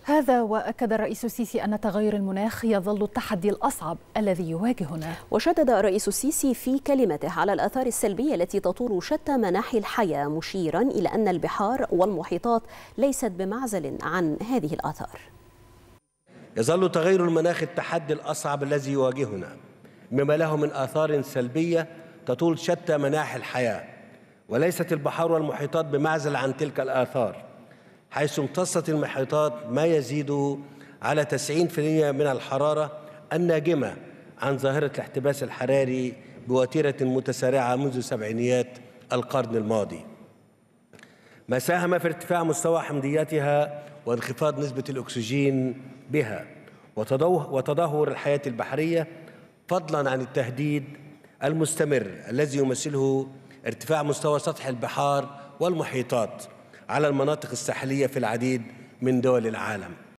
هذا وأكد الرئيس السيسي أن تغير المناخ يظل التحدي الأصعب الذي يواجهنا. وشدد الرئيس السيسي في كلمته على الآثار السلبية التي تطول شتى مناحي الحياة، مشيرا إلى أن البحار والمحيطات ليست بمعزل عن هذه الآثار. يظل تغير المناخ التحدي الأصعب الذي يواجهنا، بما له من آثار سلبية تطول شتى مناحي الحياة، وليست البحار والمحيطات بمعزل عن تلك الآثار، حيث امتصت المحيطات ما يزيد على 90% من الحرارة الناجمة عن ظاهرة الاحتباس الحراري بوتيرة متسارعة منذ سبعينيات القرن الماضي، ما ساهم في ارتفاع مستوى حمضياتها وانخفاض نسبة الأكسجين بها وتدهور الحياة البحرية، فضلاً عن التهديد المستمر الذي يمثله ارتفاع مستوى سطح البحار والمحيطات على المناطق الساحلية في العديد من دول العالم.